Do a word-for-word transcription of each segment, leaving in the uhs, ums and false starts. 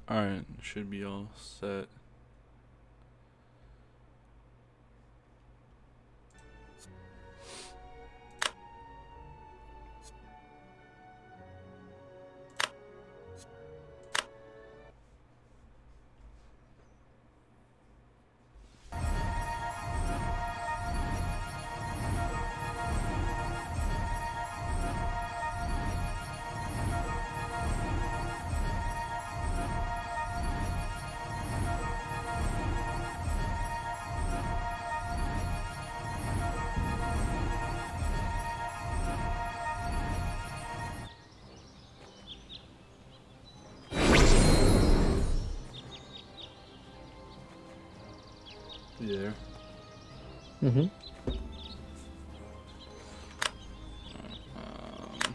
Alright, should be all set. You there? Mm-hmm. Um,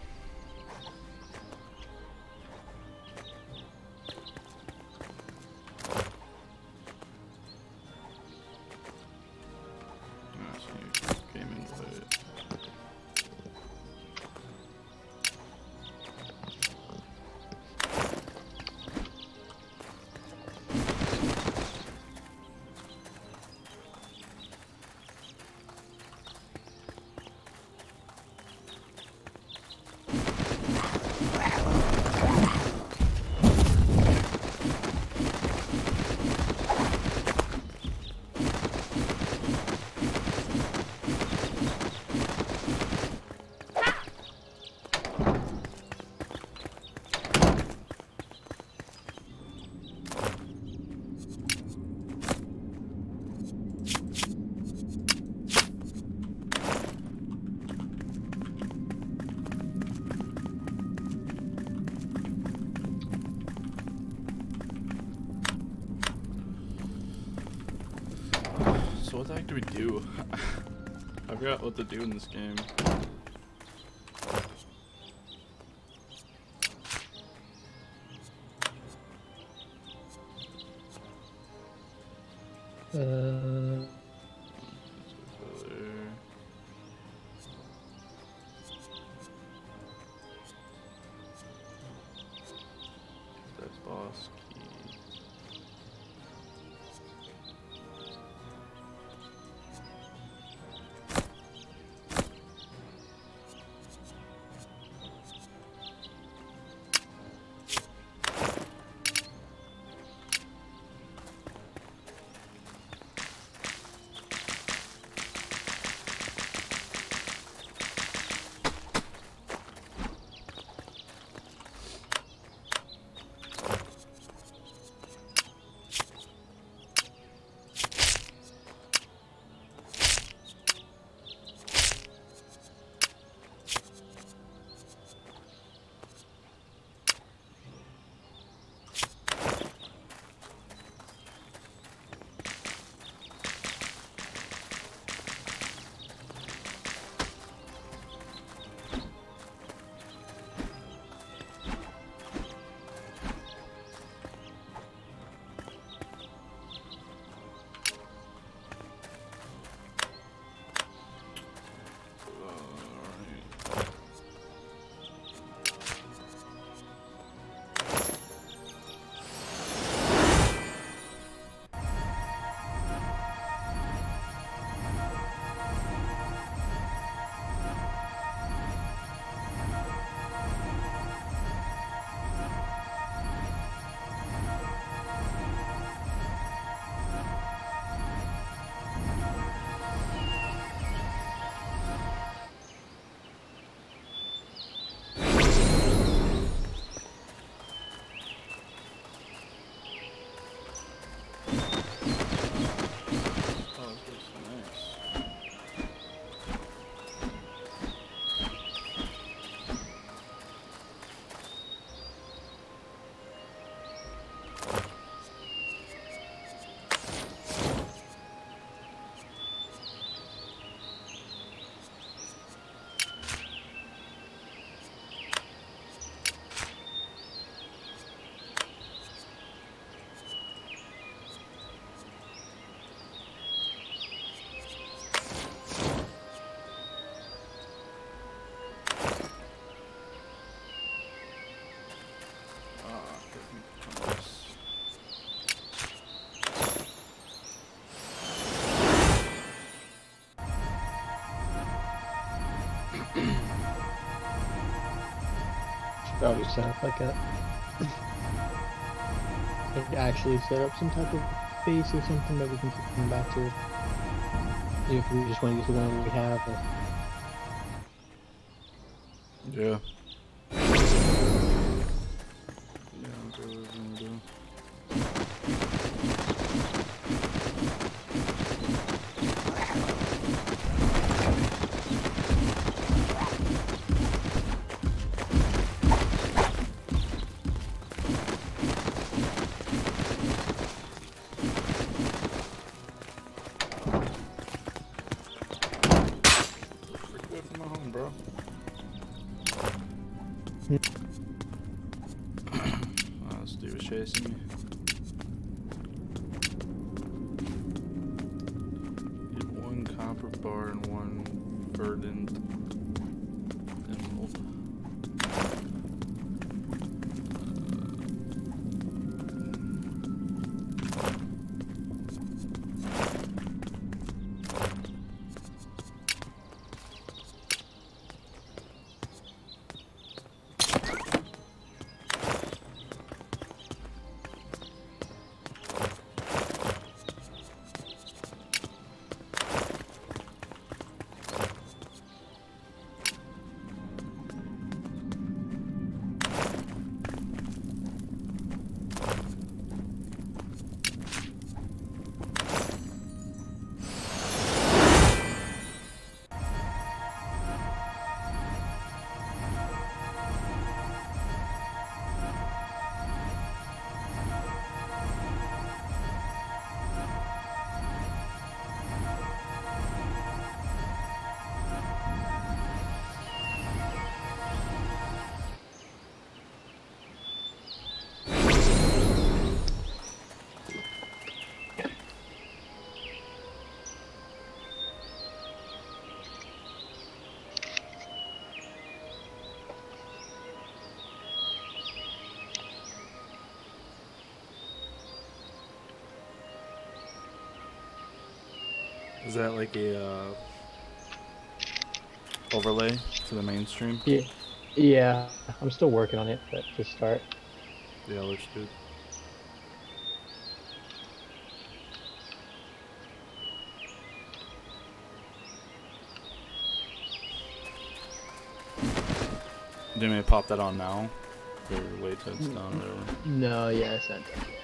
yeah, so you came into it. So what the heck do we do? I forgot what to do in this game. Uh, That boss key. Probably set up like a like actually set up some type of base or something that we can keep coming back to. If we just want to use the one we have. Or... Yeah. Yeah, that's what I was gonna do. Bro. Oh, this dude was chasing me. Get one copper bar and one verdant emerald. Is that like a uh, overlay to the mainstream? Yeah, yeah. I'm still working on it, but to start. Yeah, looks good. Do you want me to pop that on now? Or wait till it's done or whatever? No, yeah, it's not done yet.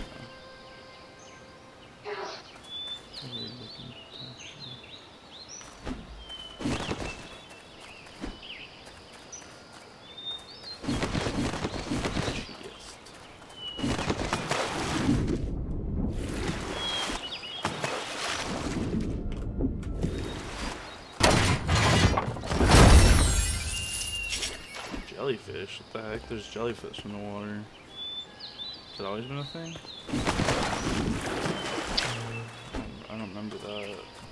Jellyfish? What the heck? There's jellyfish in the water. Has it always been a thing? I don't remember that.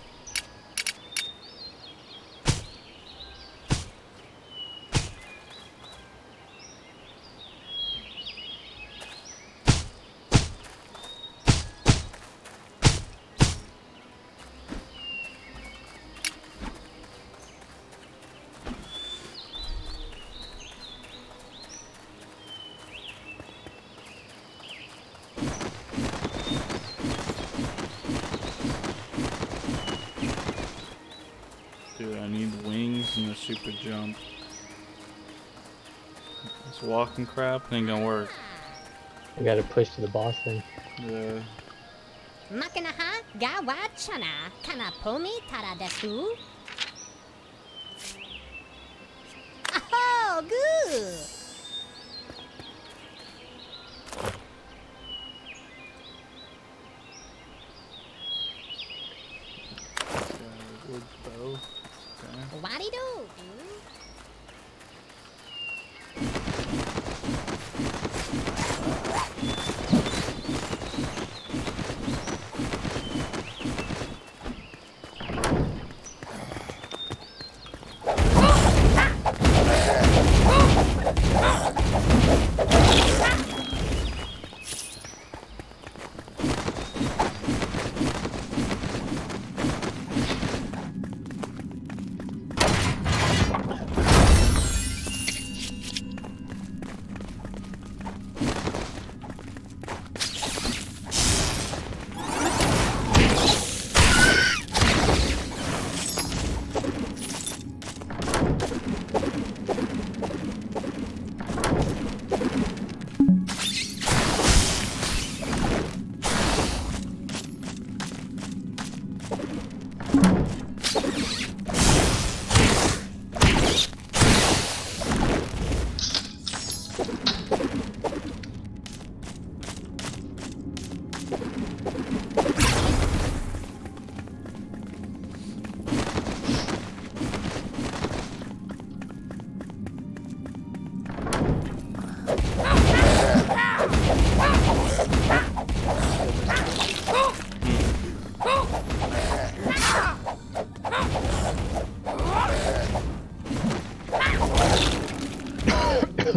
Dude, I need wings and a super jump. This walking crap ain't gonna work. We gotta push to the boss thing. Yeah. Makanaha gawa chana kana pomi tara desu? Oh, good. Wood bow. Okay. What-y do?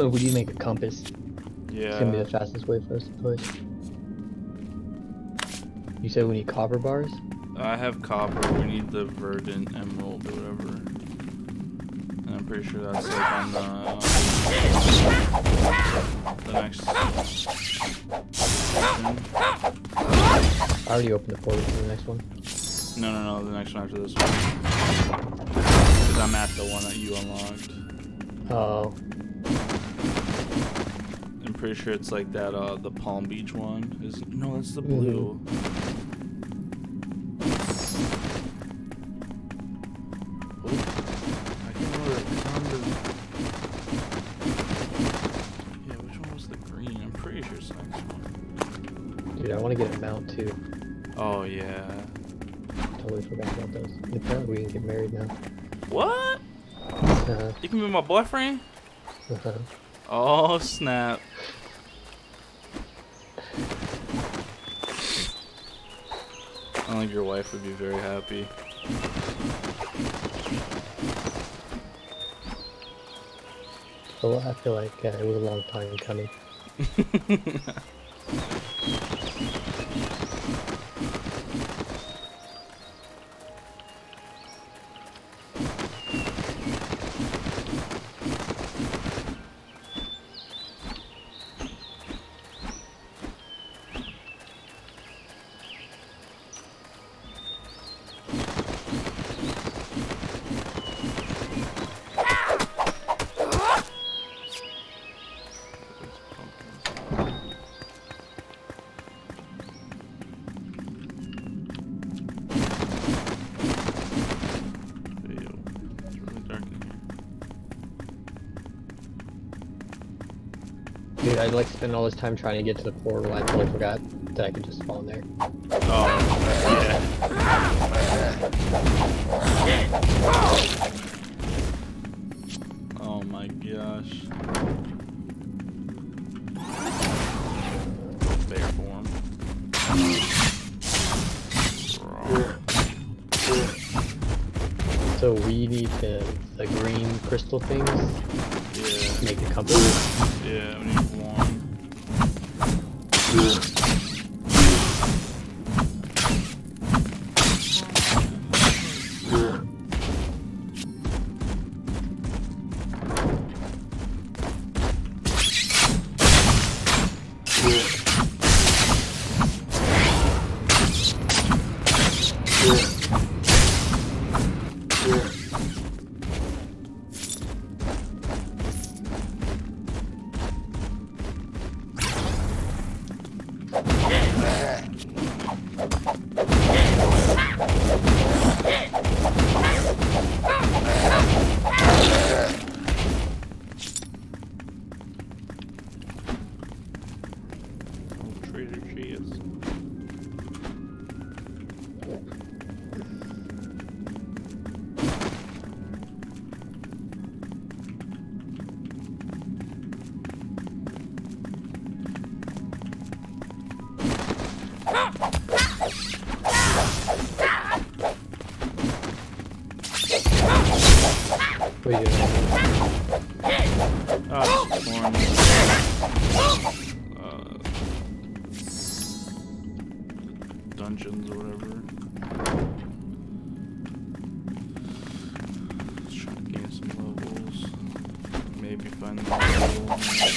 Oh, we need to make a compass. Yeah. It's gonna be the fastest way for us to push. You said we need copper bars? I have copper. We need the verdant emerald or whatever. And I'm pretty sure that's like on the, the next thing. I already opened the portal to the next one. No, no, no, the next one after this one. Because I'm at the one that you unlocked. Oh. I'm pretty sure it's like that, uh, the Palm Beach one. Is No, that's the blue. Mm-hmm. Oh, I can't remember. It's on the... Yeah, which one was the green? I'm pretty sure it's the next one. Dude, I want to get a mount too. Oh, yeah. Totally forgot about those. Apparently we can get married now. What? Uh, You can be my boyfriend? uh-huh. Oh, snap. I don't think your wife would be very happy. So I feel like uh, it was a long time coming. Dude, I'd like spend all this time trying to get to the portal. I totally forgot that I could just spawn there. Oh, yeah. Oh my gosh. Bear form. So we need the, the green crystal things Yeah. to make the compass. Yeah, we need one. Trader cheese. What are you doing? Oh, it's corn. Uh, dungeons or whatever. Let's try to gain some levels. Maybe find the level.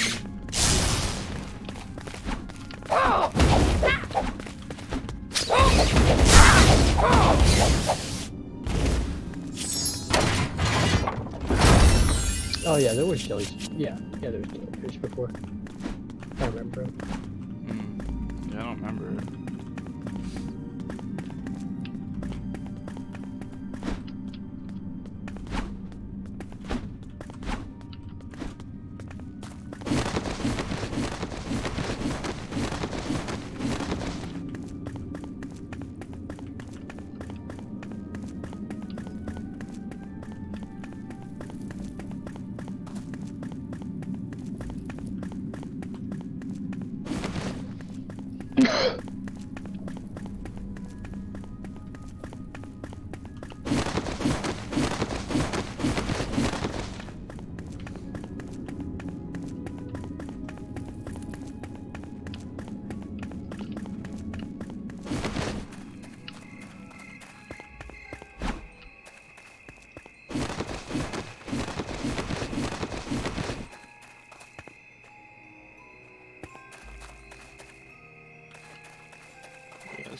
Oh yeah, there was jellies. Yeah, yeah, there was jellyfish before. I remember. Hmm. Yeah, I don't remember.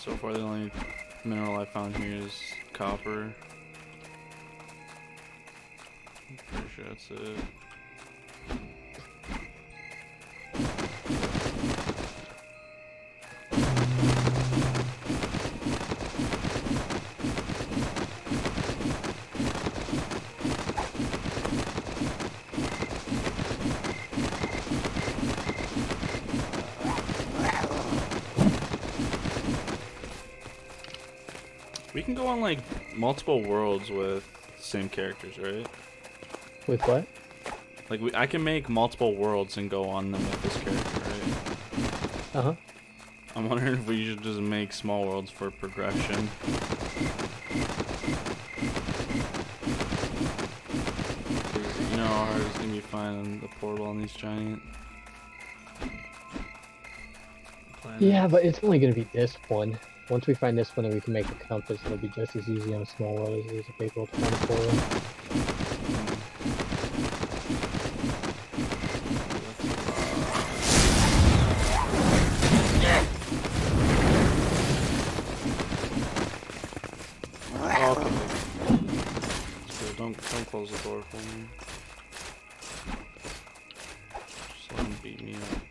So far, the only mineral I found here is copper. I'm pretty sure that's it. We can go on like multiple worlds with the same characters, right? With what? Like we, I can make multiple worlds and go on them with this character, right? Uh huh. I'm wondering if we should just make small worlds for progression. You know how hard it's gonna be finding the portal on these giant planets? Yeah, but it's only gonna be this one. Once we find this one and we can make a compass, it'll be just as easy on a small world as it is a big world to find a portal. Oh, okay. So don't don't close the door for me. Just let him beat me up.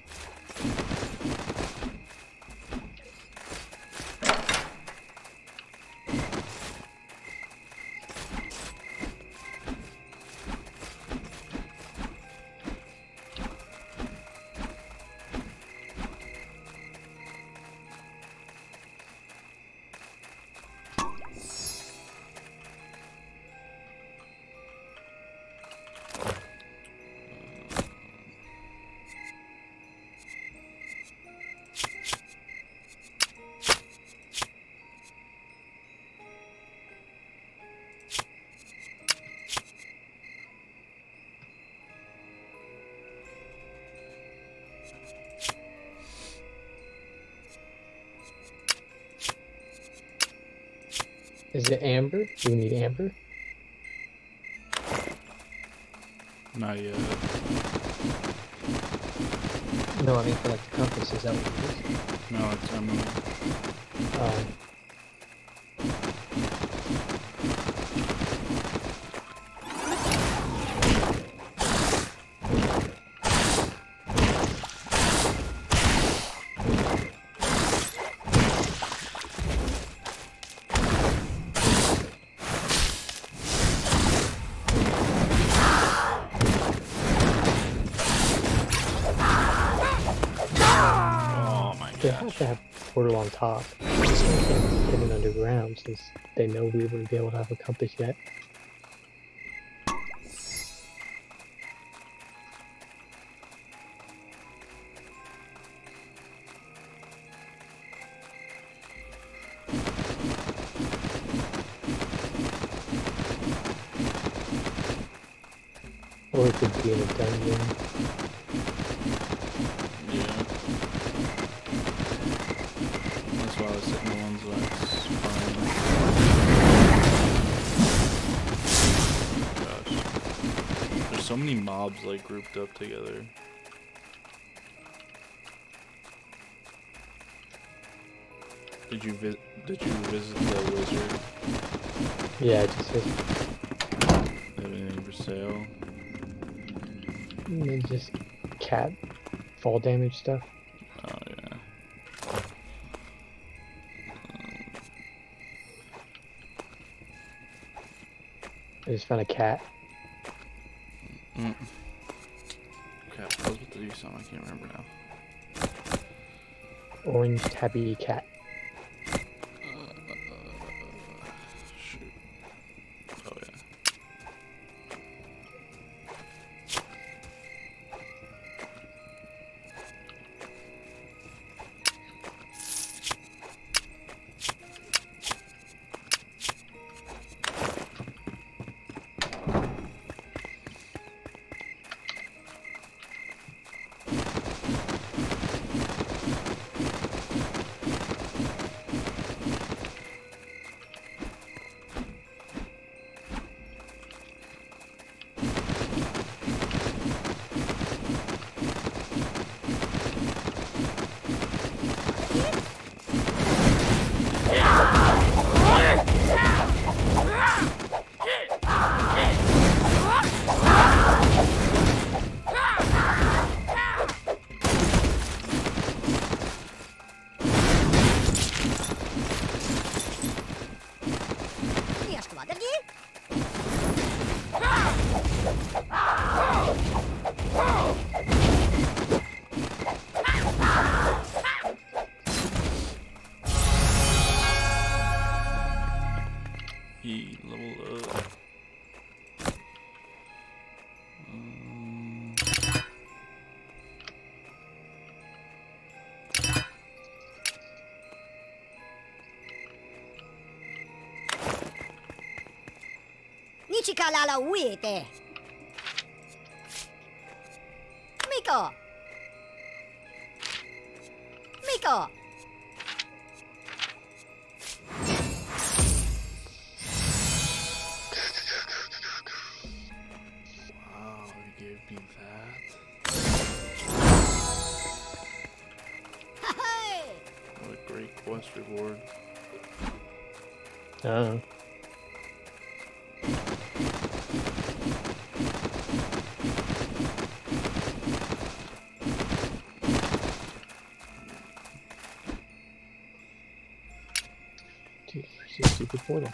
Is it amber? Do we need amber? Not yet. No, I mean for like the compass, is that what it is? No, it's emerald. Um, They have to have a portal on top. They can't get it underground since they know we wouldn't be able to have a compass yet. Or it could be in a dungeon. Yeah. That's why I was hitting the ones that's fine. Gosh. There's so many mobs like grouped up together. Did you vi did you visit the wizard? Yeah, it just says Have anything for sale? mm, just cat fall damage stuff. Oh yeah. I just found a cat. Mm. Okay, I was about to do something, I can't remember now. Orange tabby cat. Shoot. Oh yeah. Chikalala Uite. Miko. Miko. Wow, you gave me that. Hey. What a great quest reward. Uh. Dude, where's this stupid portal?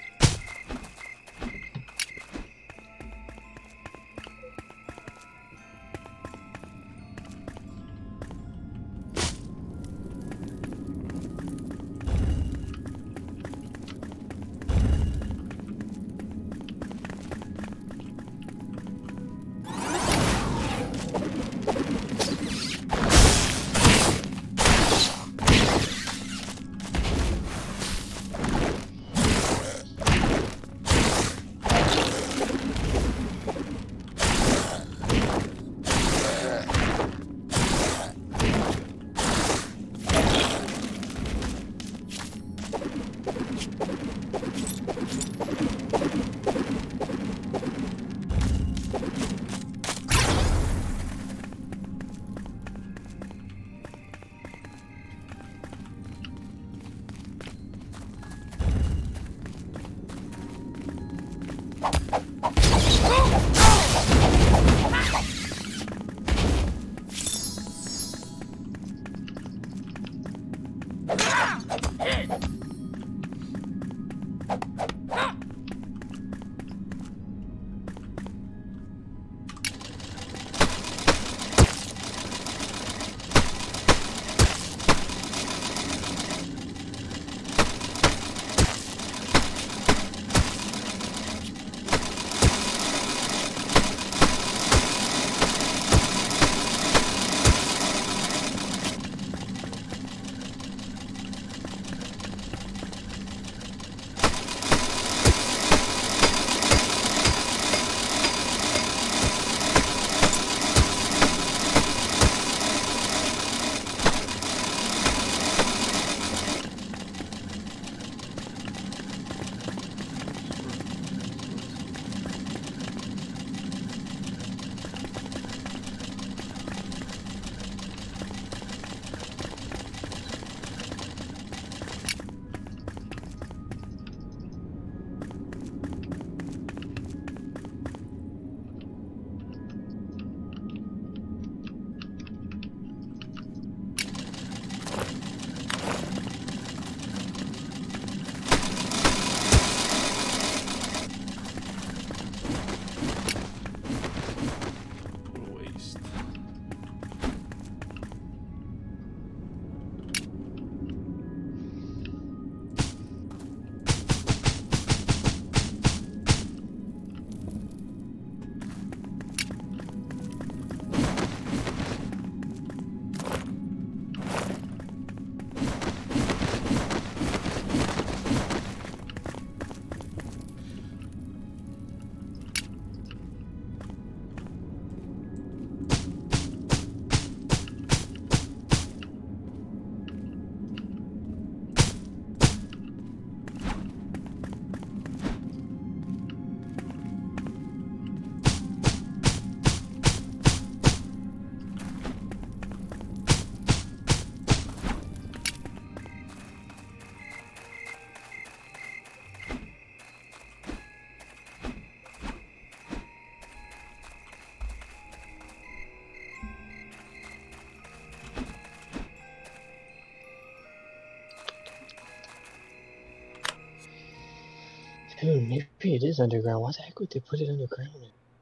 Dude, maybe it is underground. Why the heck would they put it underground?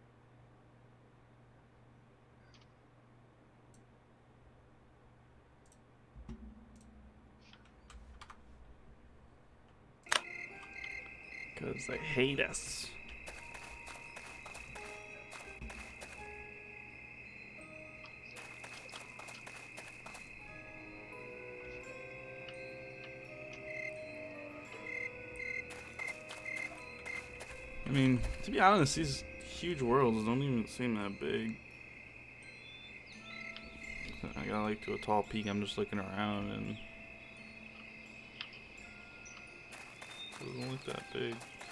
Because they hate us. I mean, to be honest, these huge worlds don't even seem that big. I got like to a tall peak, I'm just looking around and it doesn't look that big.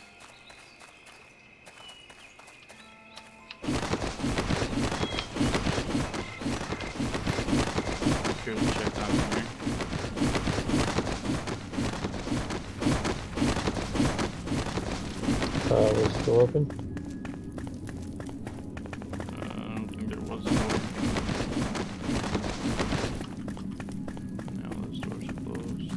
Here's a check down here. Uh, was the door open? Uh, I don't think there was a door. Now those doors are closed.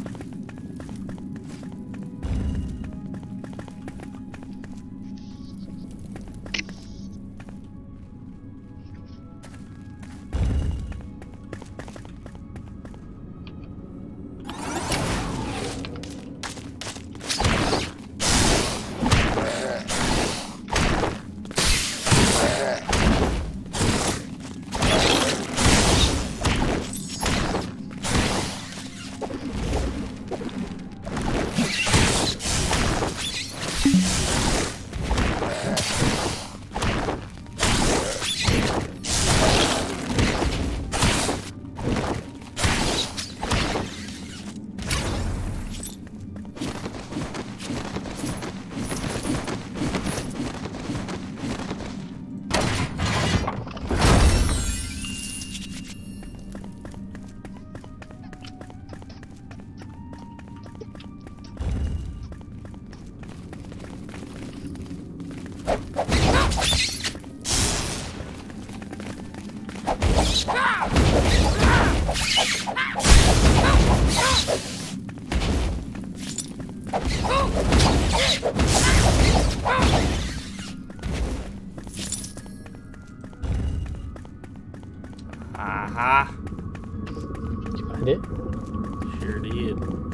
Aha! Did you find it? Sure did.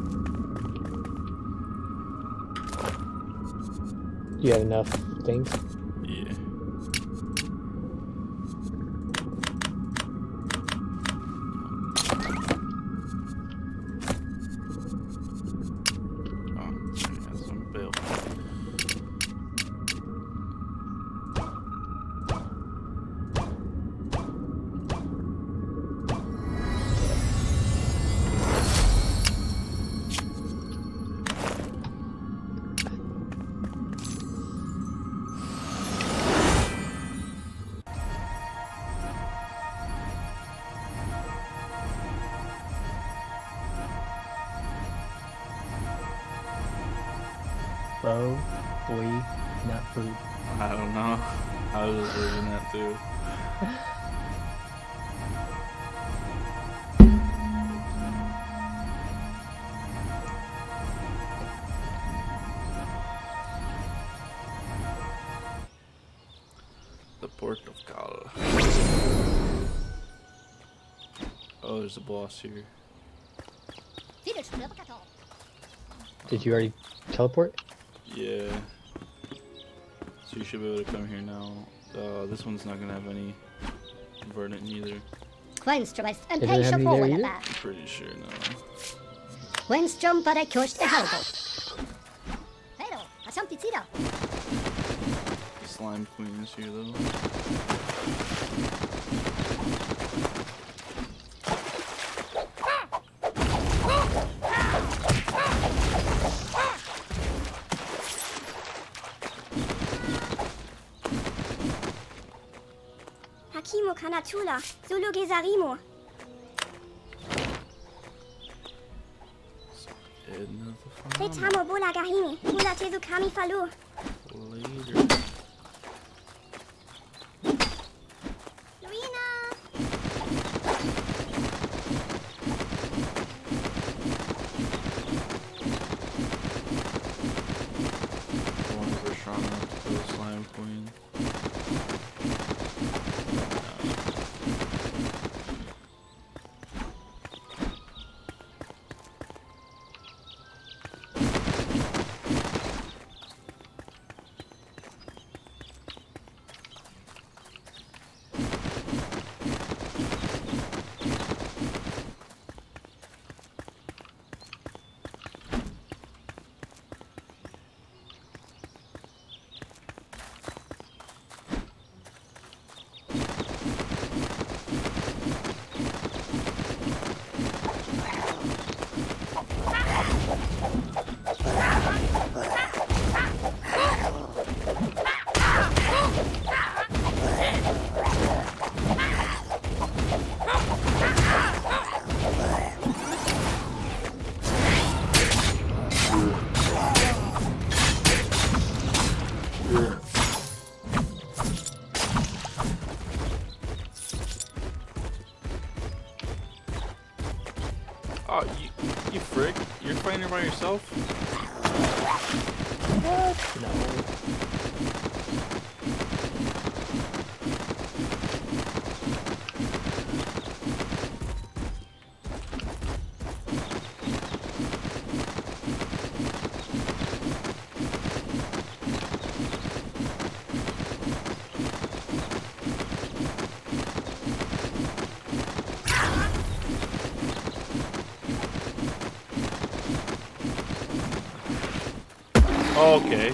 You had enough things? Yeah. Oh, I got some bill. Bow, boy, not food. I don't know. I was just reading that too. The Port of Cal. Oh, there's a boss here. Did you already teleport? Yeah. So you should be able to come here now. Uh, this one's not gonna have any verdant either. Kvenströmest en Does it have pejsa any på there det either? där. I'm pretty sure no. Kvenströmpare kurs till halvgång. Hej då, har samtidigt sida. The Slime Queen is here though. Hakimo Kanatula, Zulu Gesarimo. Edna the Fauna. Retamo Bola Gahini, Mula Tezukami Falu. Later. Luina! One of her strong enough to kill the Slime Queen. Oh, you, you frick. You're fighting her by yourself? What? No. Okay.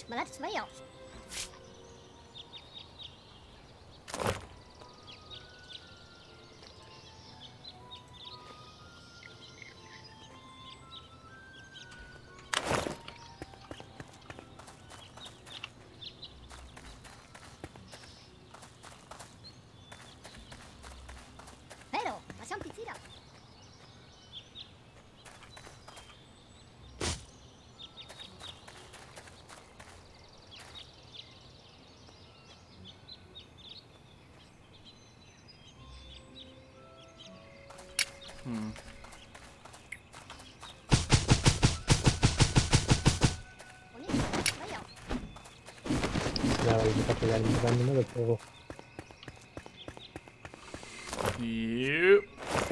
Push, maar that's way off. Pero, facciamo pizzina. Hmm. Now we just have to randomly find another portal. Yep.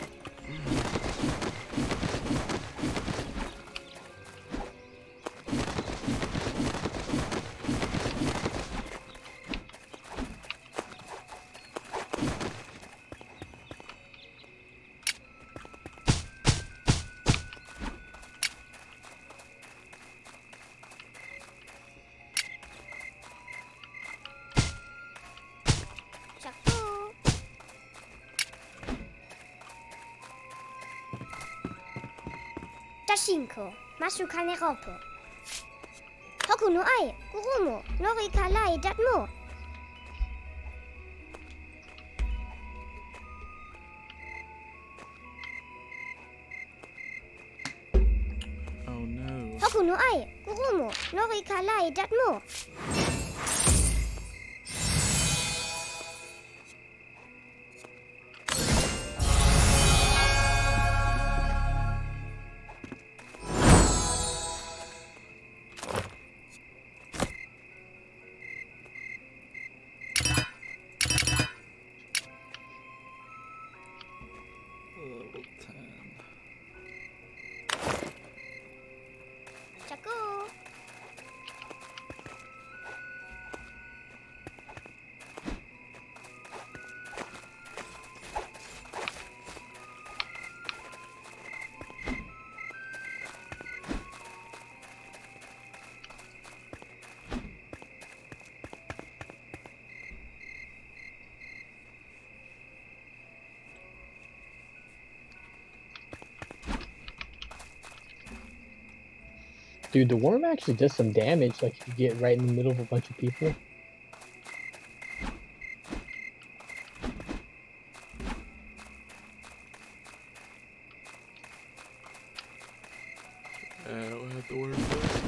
Chapeau. Tashinko, Mashuka Neropo. Hoku no ai, Kurumo, Nori Kalai Datmo. Oh no. Hoku no ai, Kurumo, Nori Kalai Datmo. Level ten. Chaku. Dude, the worm actually does some damage, like if you get right in the middle of a bunch of people. Uh, we have to worry about.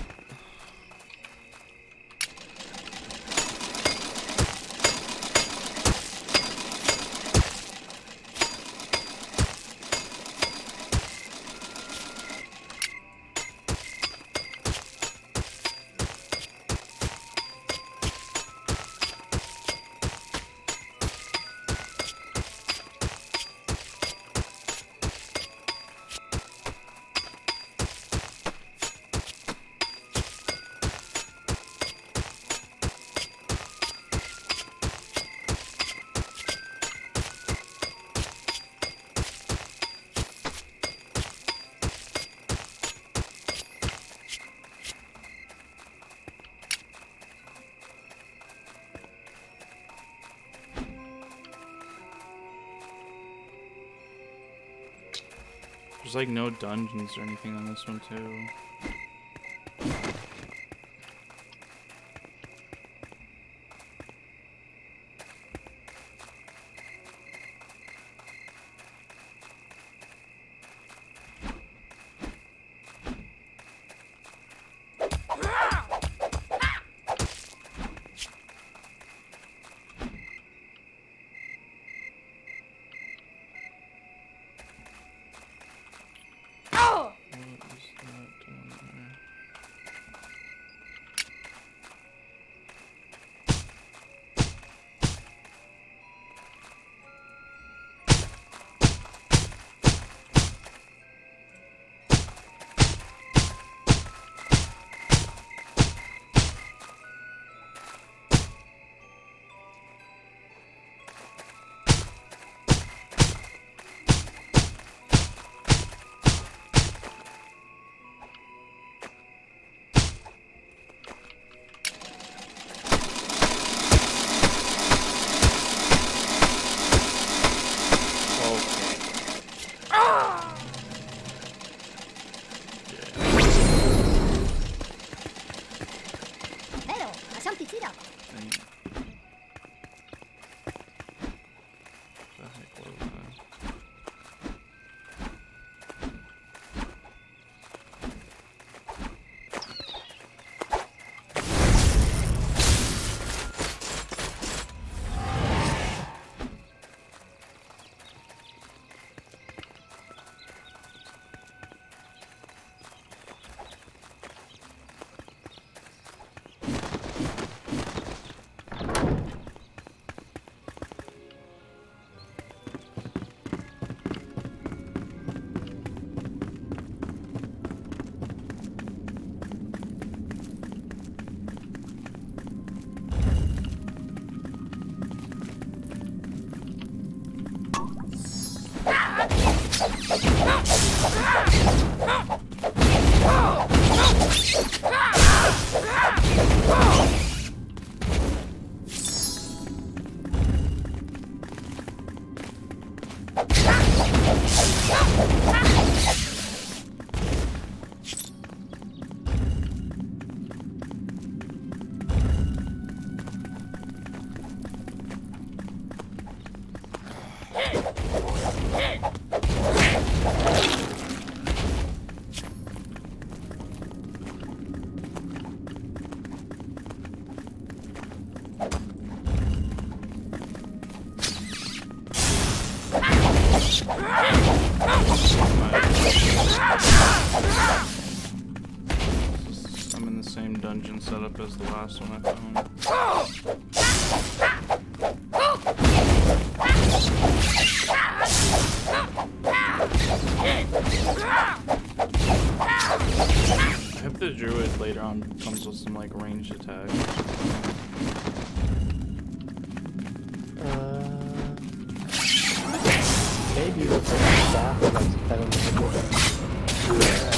There's like no dungeons or anything on this one too. What is that down Assumpti tirato. Dang it. What the heck was that? I'm in the same dungeon setup as the last one I found. I hope the druid later on comes with some like ranged attacks. Uh, maybe with like a staff or like some kind of magic.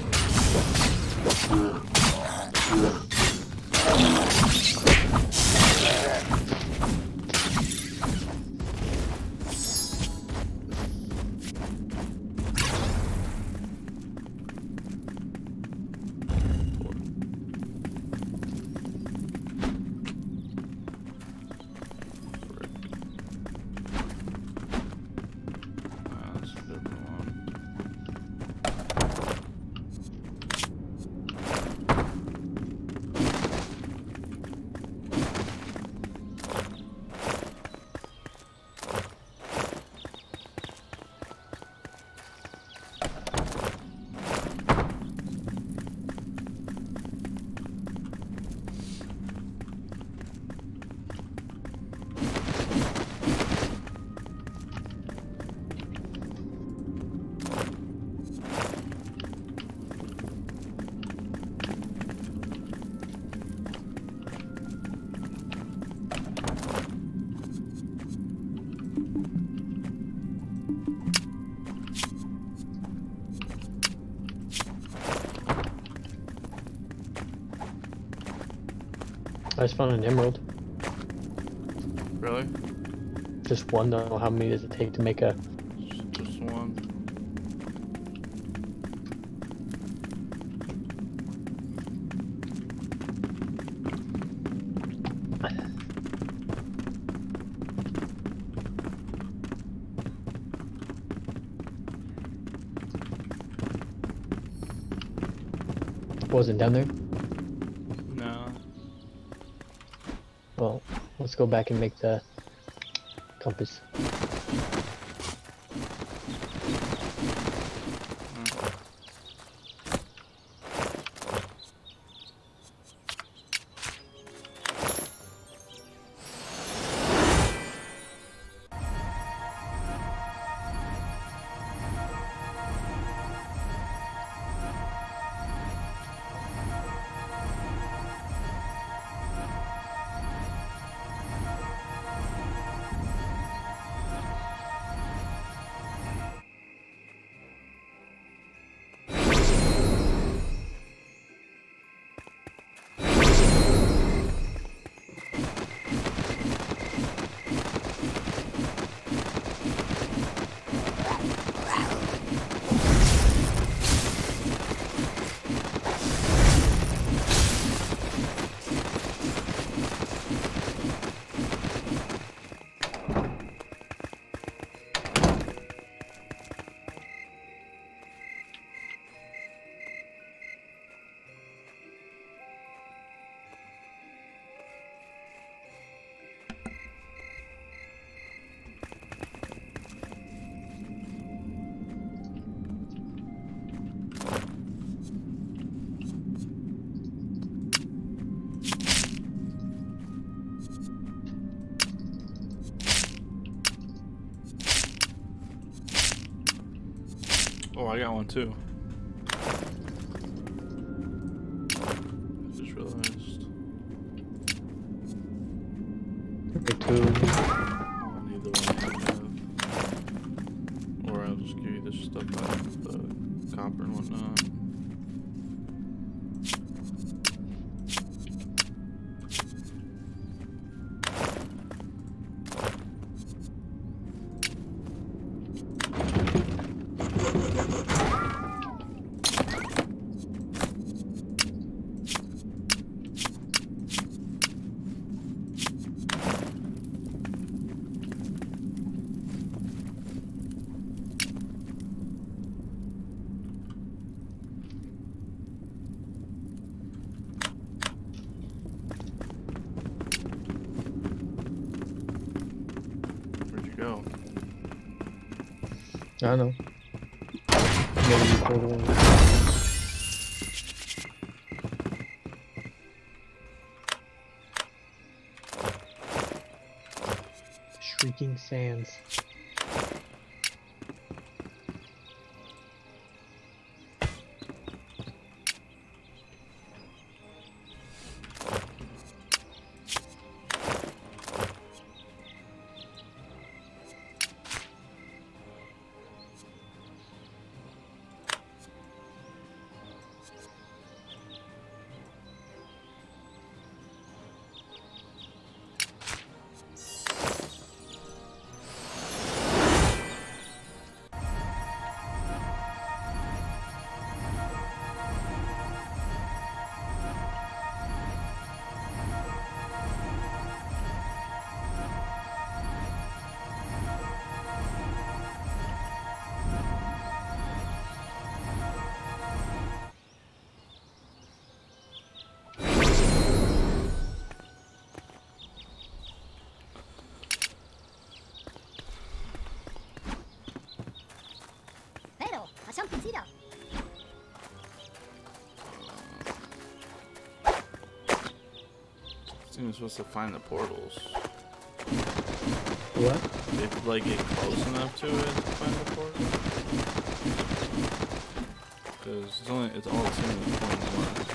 I just found an emerald. Really? Just one though. How many does it take to make a? Just one. Wasn't down there? No. Well, let's go back and make the compass. Oh, I got one too. I just realized. Okay, two. I need the one you have. Or I'll just give you this stuff out of the copper and whatnot. Go. I don't know. Maybe you pulled one. Shrieking Sands. You're supposed to find the portals. What? If like get close enough to it to find the portal. Because it's only it's all seemingly twenty-one.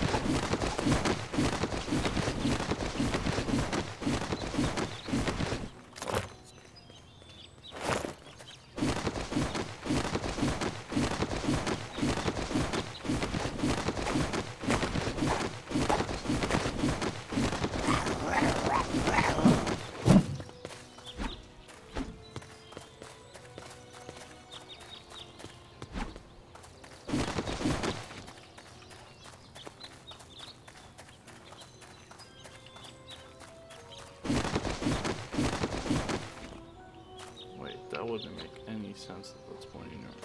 That wouldn't make any sense that that's pointing north.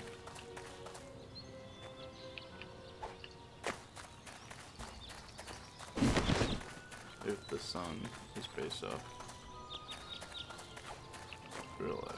If the sun is based off real life.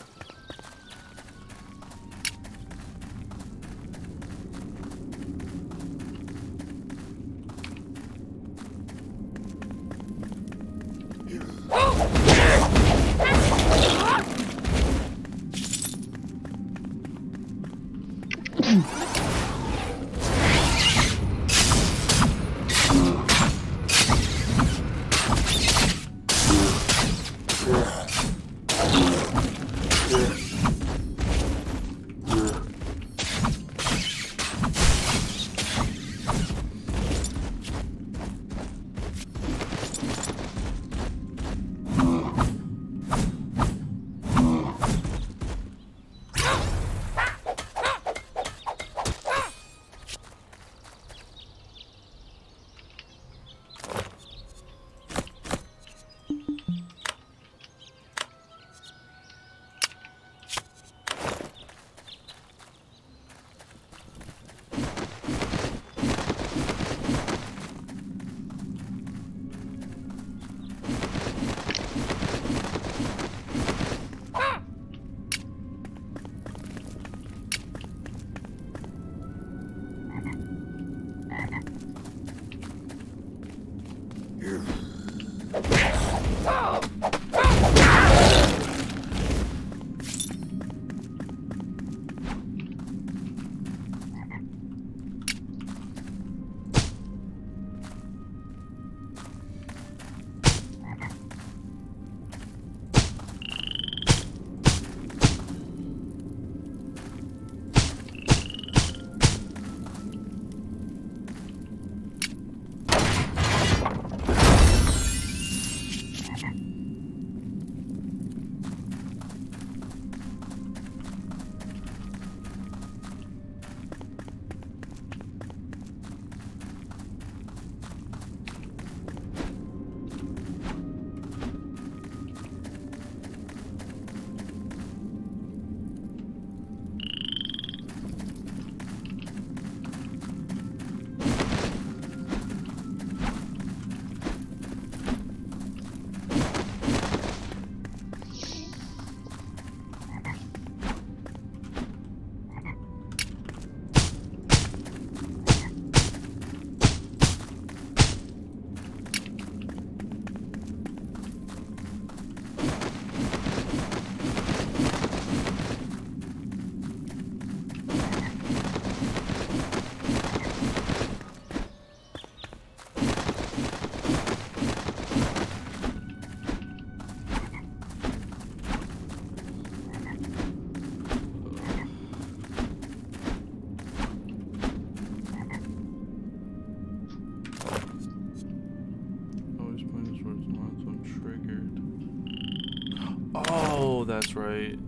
Oh, that's right.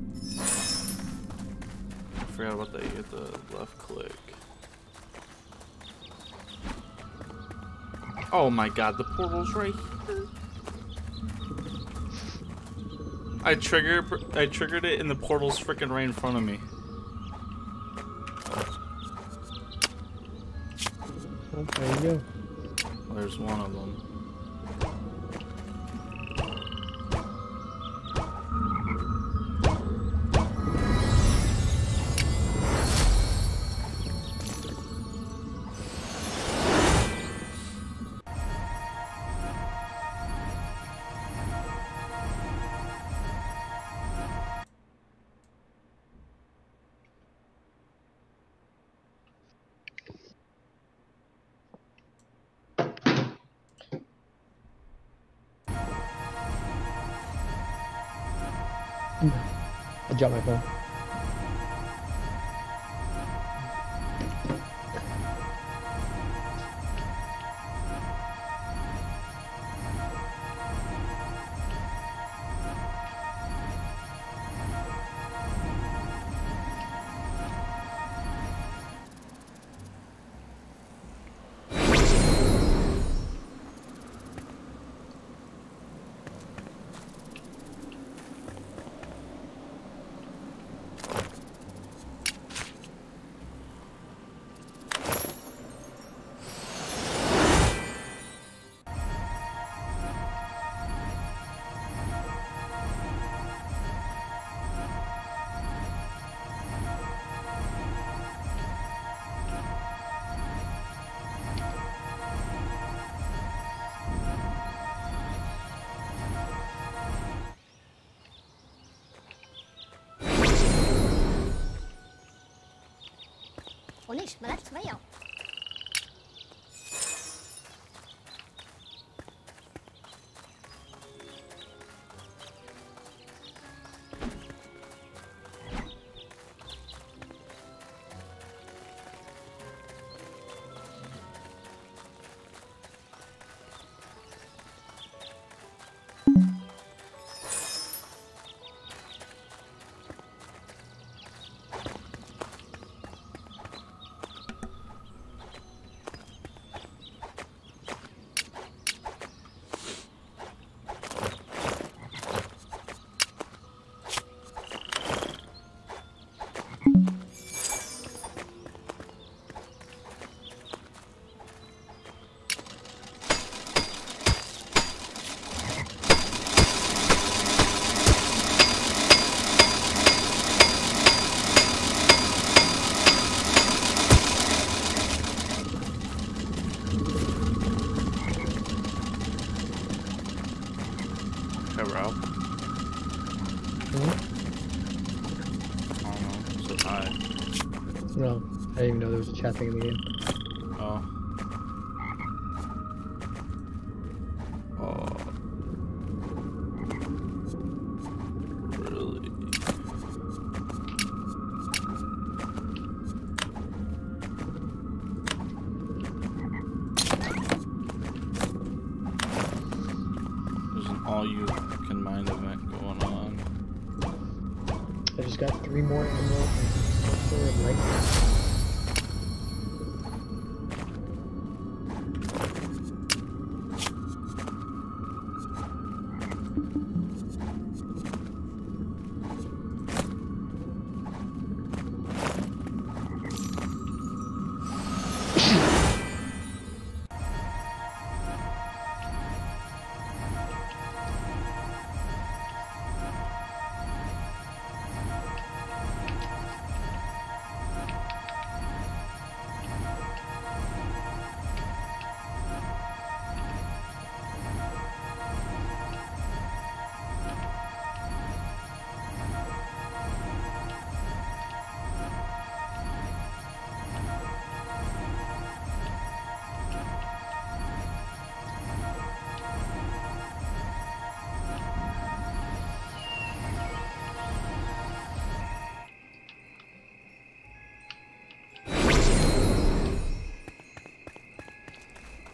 I forgot about that. You hit the left click. Oh my god, the portal's right here. I triggered I triggered it and the portal's freaking right in front of me. Oh, there you go. Well, there's one of them. I dropped my phone. ونيش ملكت مية. No, I didn't even know there was a chat thing in the game. Oh. Oh. Really? There's an all-you-can-mine event going on. I just got three more emeralds and silver and light.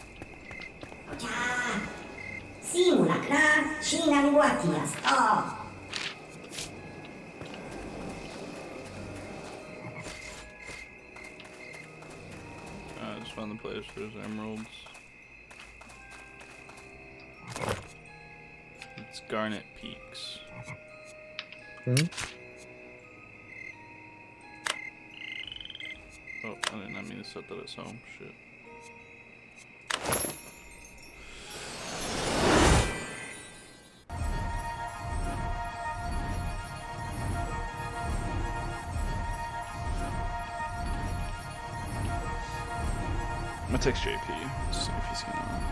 Simulacrar Shinanguatias. Oh. found the place. There's emeralds. It's Garnet Peaks. Hmm? Oh, I did not mean to set that at home. Shit. I'm gonna text J P, see if he's gonna...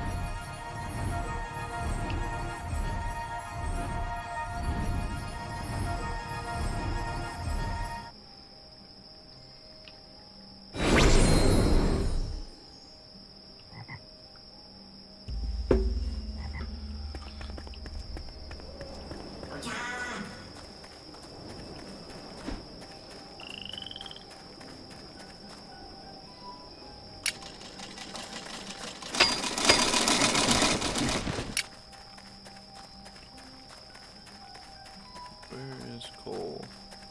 Coal.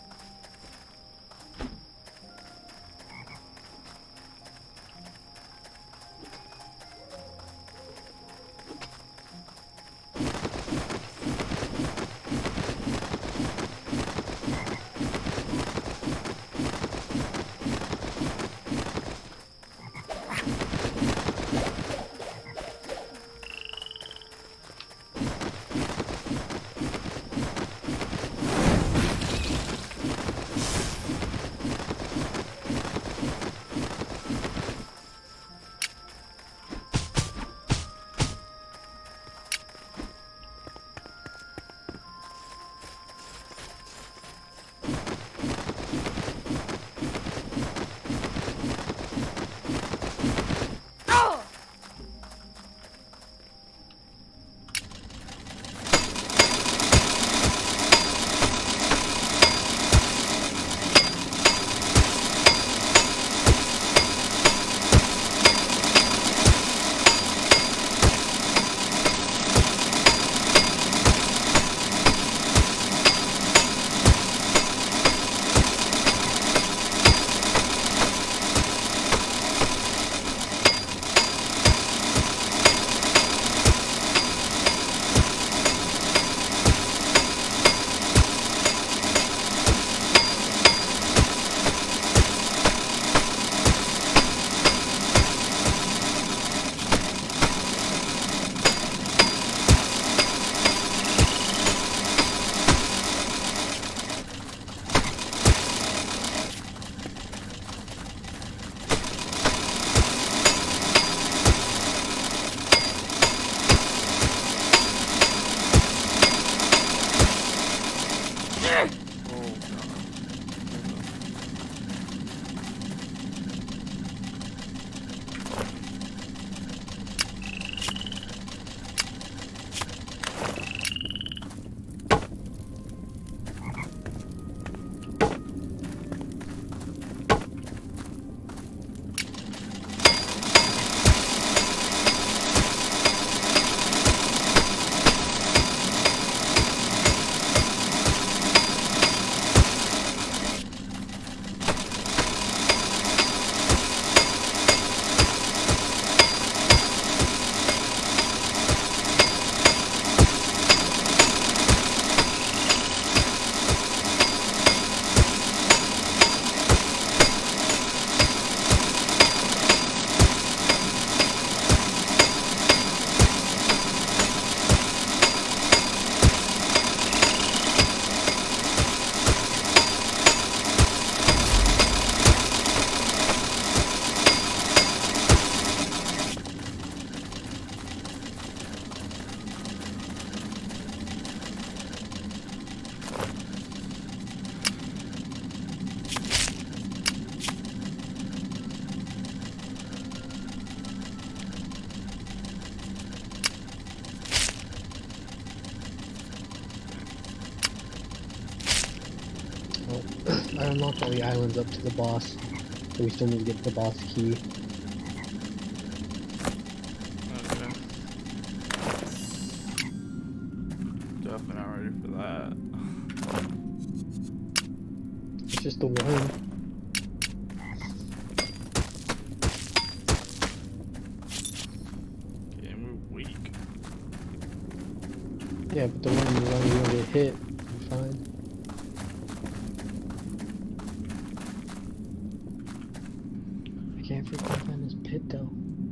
I unlocked all the islands up to the boss, so we still need to get the boss key. Okay. Definitely not ready for that. It's just the one. Yeah, but the one as long as you don't get hit, you're fine. I can't freaking find this pit though.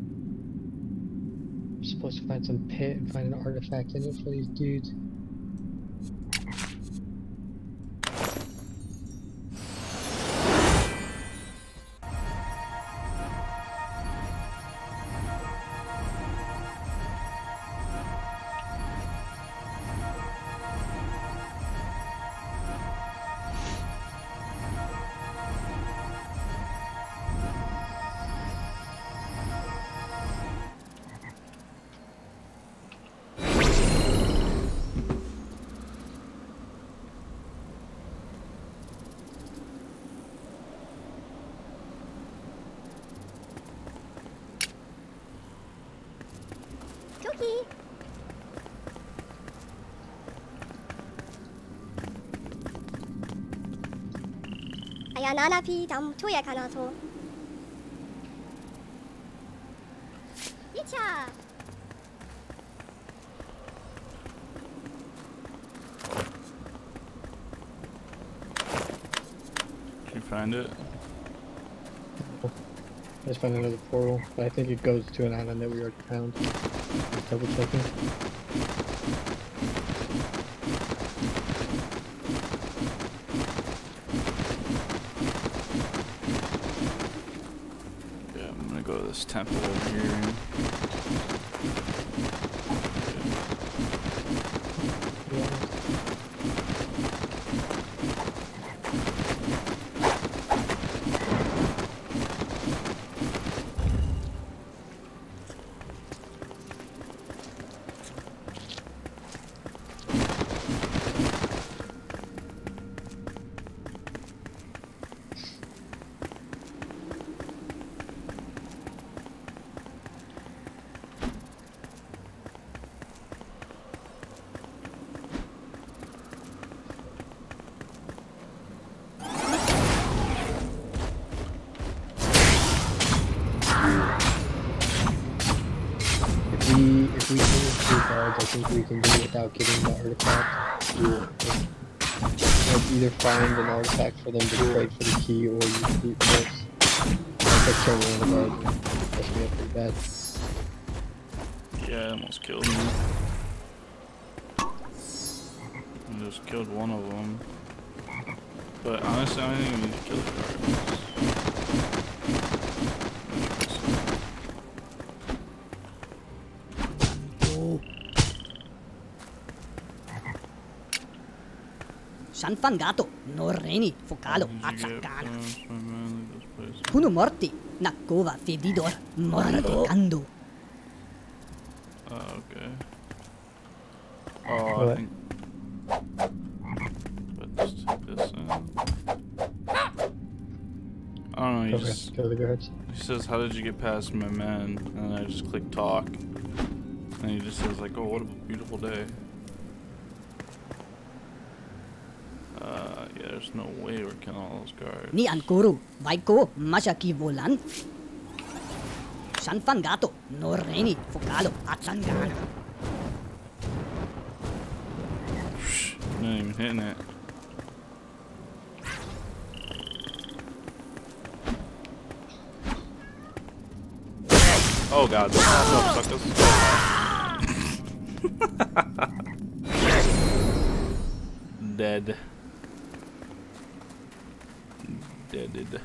I'm supposed to find some pit and find an artifact in it for these dudes. Cookie. Ayan, nanapi tam tuya kana to. Yicha. Did you find it? I just found another portal, but I think it goes to an island that we already found. Just double checking. Yeah, I'm gonna go to this temple over here. Yeah. If we if we finish two guards, I think we can do it without getting the artifact. Like either find an artifact for them to trade for the key, or use brute force. Like I turn around the guard, push me up pretty bad. Yeah, I almost killed me. I just killed one of them. But honestly, I don't even need to kill the guards. San Fangato, Norreni, Focalo, How did you get Azacana. past my man like this place? Puno morti, Nakova, Fedidor, Mordicando. Oh, okay. Oh, I What? think. But just take this in. I don't know, he Okay, just. kill the guards. He says, how did you get past my man? And then I just click talk. And he just says, like, oh, what a beautiful day. Uh, yeah, there's no way we're killing all those guards. Ni Ancoro, Vaiko, Masaki Volan. San Fangato, Norreni, Focalo, Azacana. Not even hitting it. Oh god, what's up, suckers? Dead. Deaded.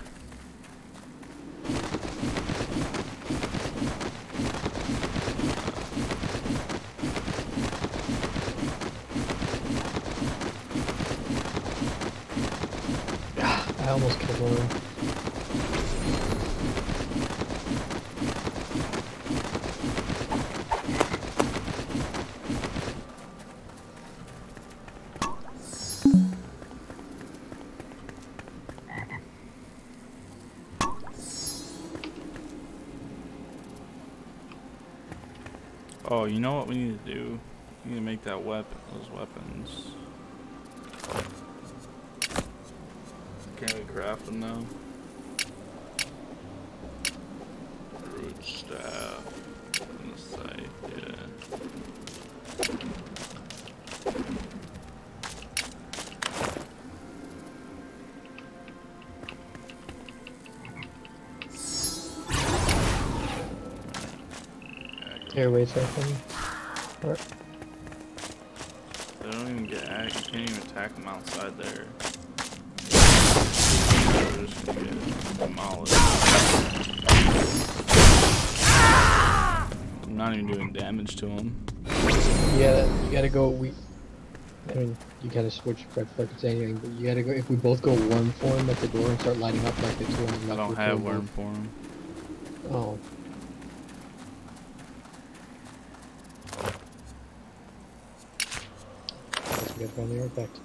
I almost killed one. Oh, you know what we need to do? We need to make that weapon, those weapons. Can we craft them now? Druid staff. On the site, yeah. Here, wait a second. What? They don't even get at, you can't even attack them outside there. They're just gonna get demolished. I'm not even doing damage to them. Yeah, you gotta go. We. I mean, you gotta switch red focus anything, but you gotta go. If we both go worm form at the door and start lighting up like the two on the left. I don't have worm form. Oh. Guess we gotta find the artifact.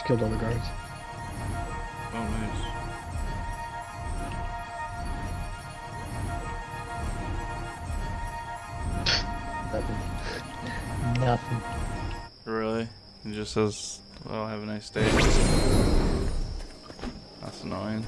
killed all the guards. Oh, nice. Nothing. Nothing. Really? It just says, well, have a nice day. That's annoying.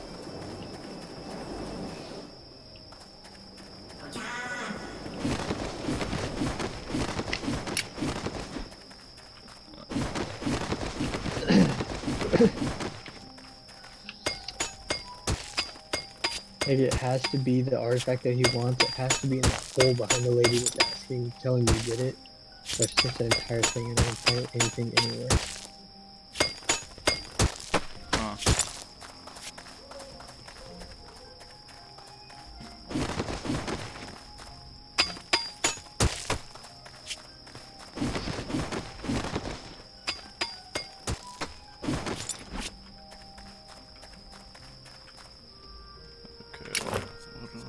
Like, it has to be the artifact that he wants. It has to be in the hole behind the lady that's asking, telling you to get it. So it's just an entire thing, and I don't find anything anywhere. Huh. Okay, what do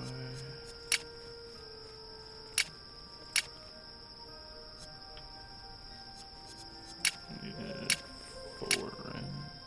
I... Needed four, right?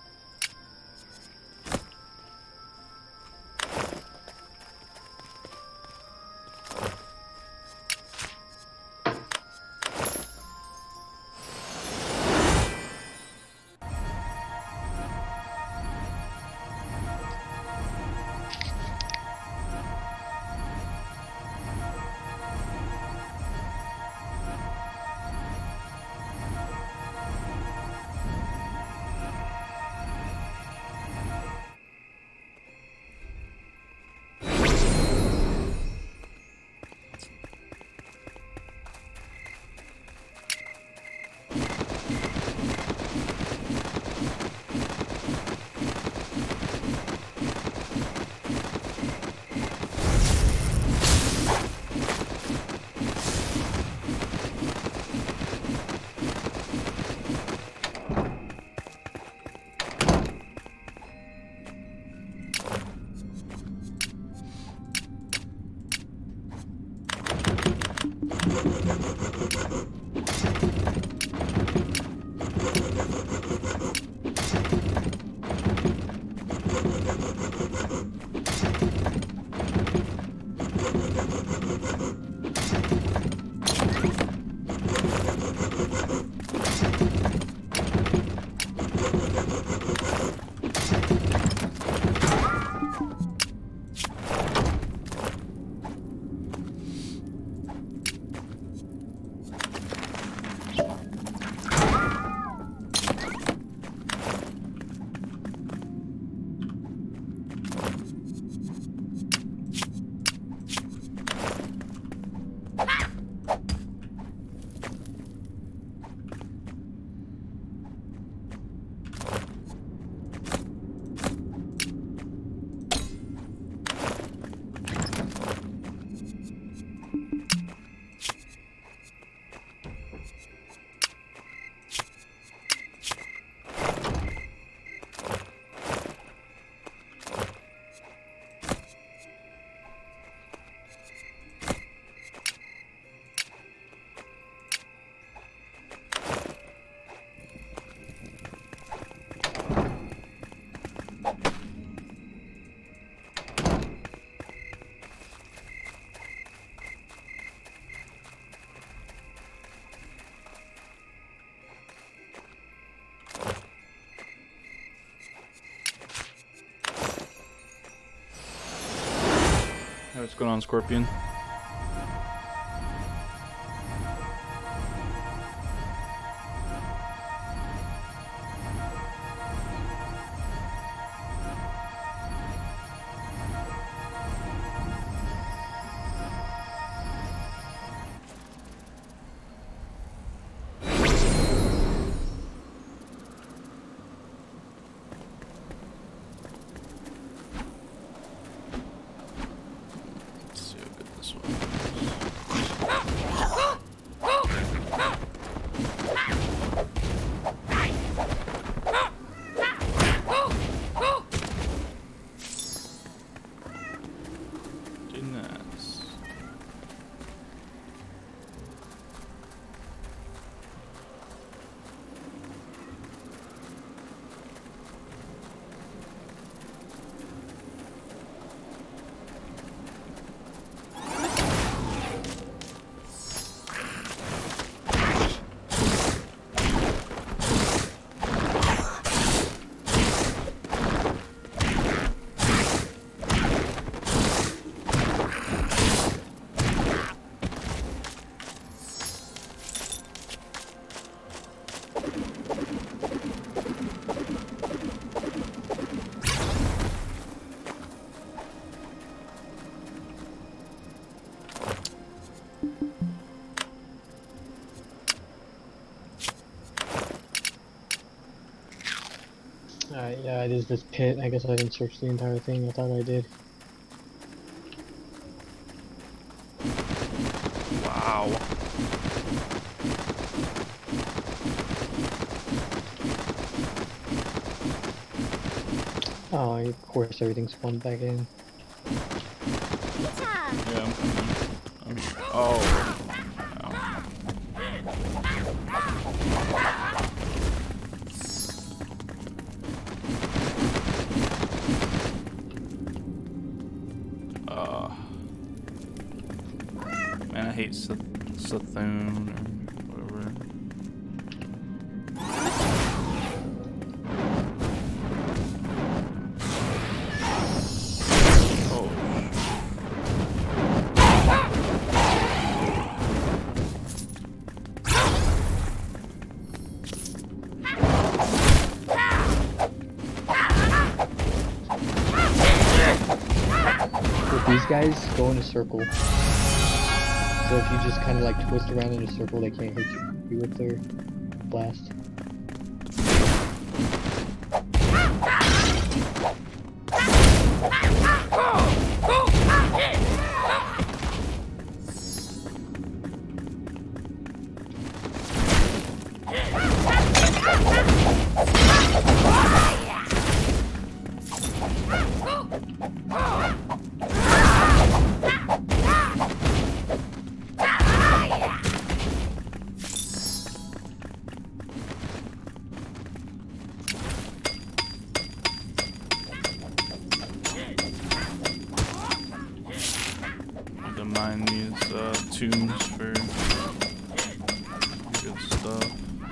Hey, what's going on, Scorpion? Let's see how good this outside is this pit. I guess I didn't search the entire thing. I thought I did. Wow. Oh, of course everything spawned back in. Yeah, I'm coming. I'm, oh. Uh, man, I hate Sethune or whatever. These guys go in a circle. So if you just kind of like twist around in a circle, they can't hit you, you with their blast. Mine these uh, tombs for good stuff.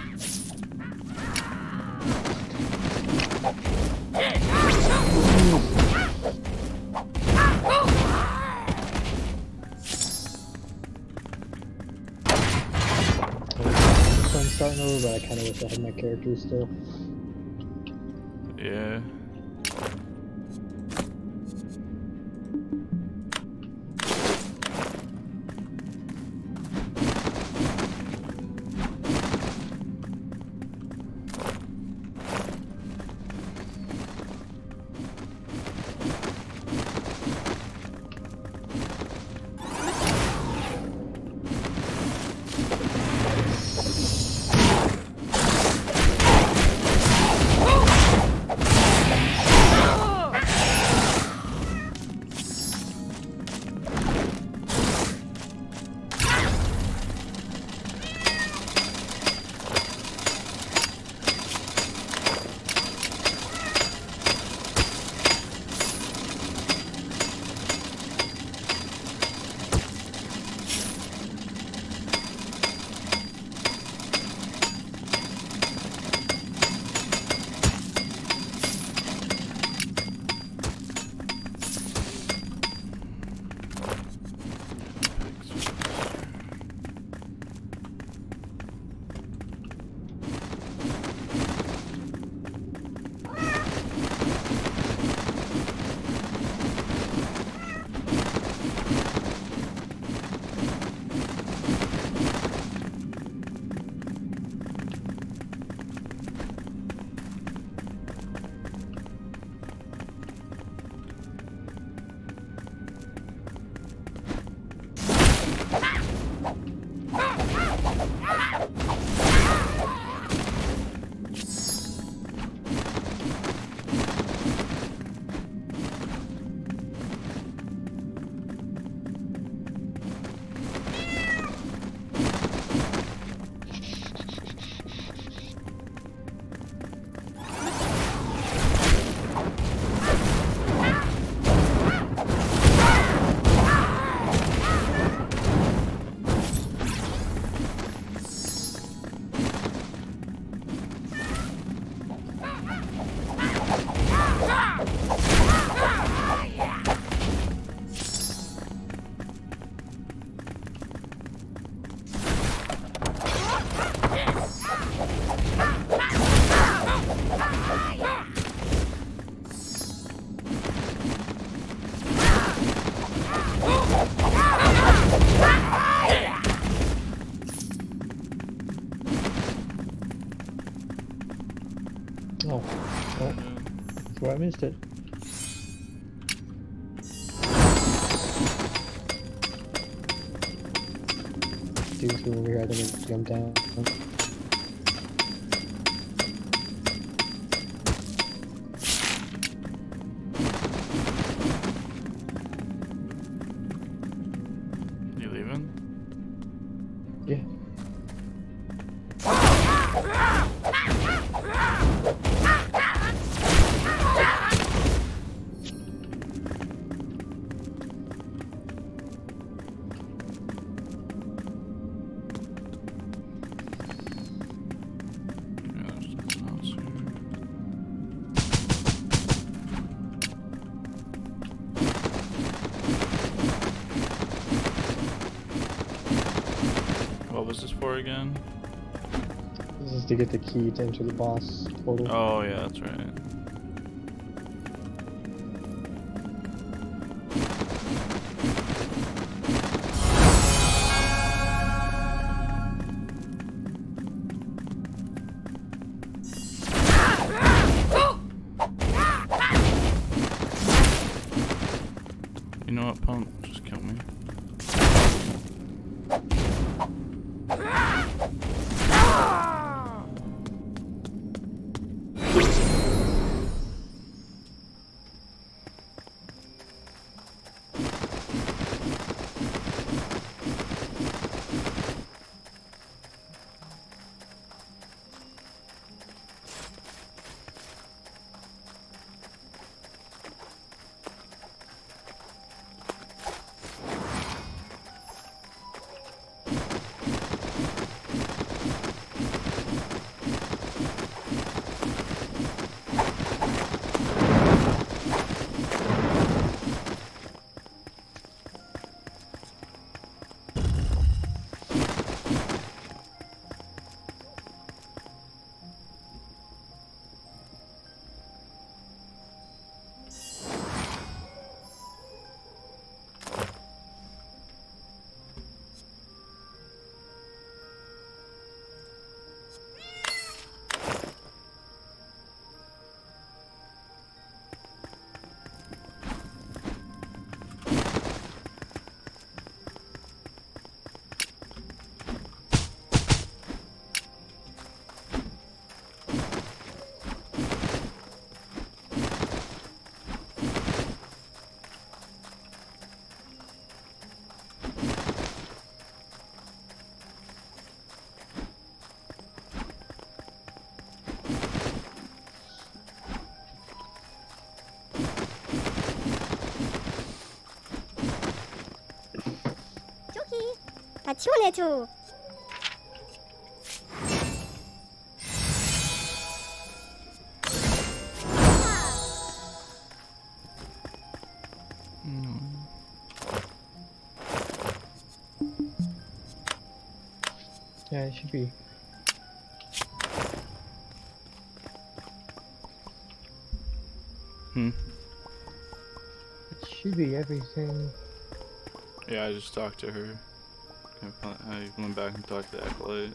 I'm starting over, but I kind of wish I had my characters still. Yeah. missed it. Dudes were over here, I think I jumped down. You leaving? Yeah. What was this for again? This is to get the key to enter the boss portal. Oh yeah, that's right. You know what, pump? Just kill me. 아치원해줘. Yeah, it should be. Hmm. It should be everything. Yeah, I just talked to her. I went back and talked to the Acolyte.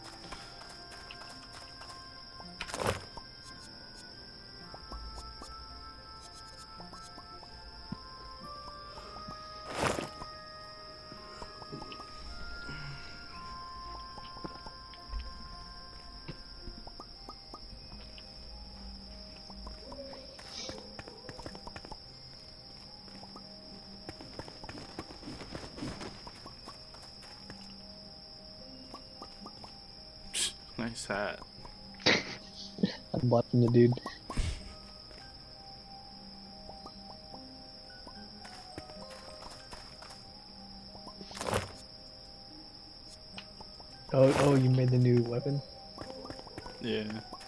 Nice hat. I'm watching the dude. Oh, oh, you made the new weapon? Yeah.